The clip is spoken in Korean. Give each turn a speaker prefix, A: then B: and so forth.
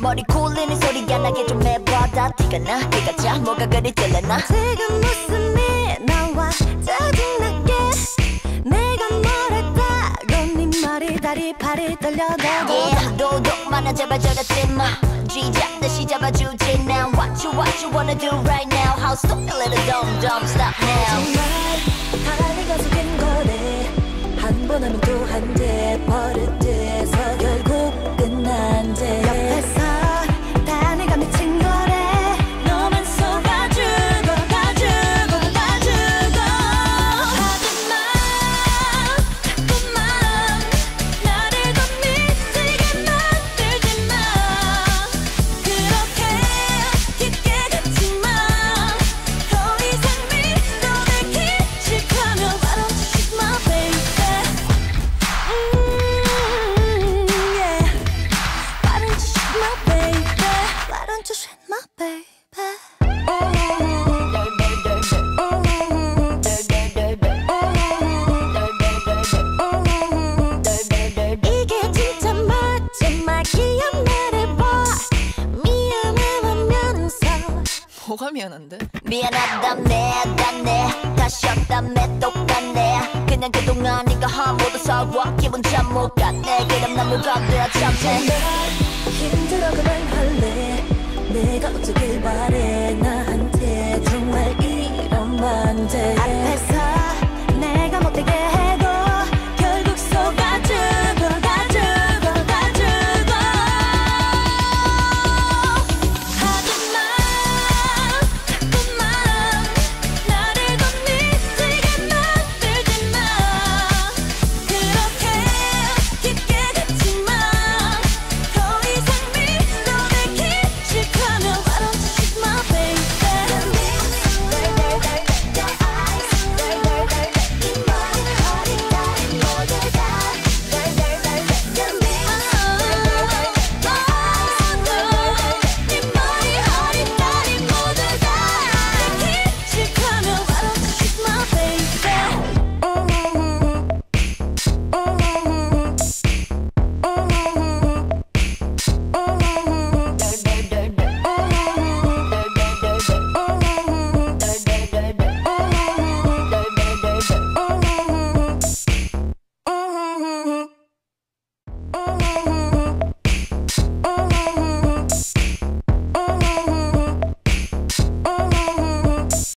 A: 머리 굴리는 소리가 나게 좀 해봐다 티가 나 티가 자 뭐가 그리 찔러나
B: 지금 웃음이 나와 짜증나게 내가 뭐랬다고 네 머리 다리 팔이 떨려도
A: yeah, 도둑 많아 제발 저러지마 쥐잡듯이 잡아주지 now What you wanna do right now How stupid little dumb stop now
B: 정말 다 내가 속인 거네 한 번 하면 또 한 대 버릇돼서 결국 끝난 대 옆에서 다 내가 미친 거래 너만 속아주고 가주고 가주고 하지마 자꾸만 나를 더 미치게 만들지마 그렇게 깊게 갇지마 더 이상 믿어내 기식하면 Why don't you shoot my baby yeah Why don't you shoot my baby Why don't you shoot my baby 이게 진짜 마지막이야 말해봐 미안해 하면서
C: 뭐가 미안한데?
A: 미안하다네 다시 없다며 똑같네 그냥 그동안 네가 한 모두 서워 기분 참 못 갔네 그럼 난 뭐가 돼야 참네
B: 힘들어 그만할래 내가 어쩌길 바래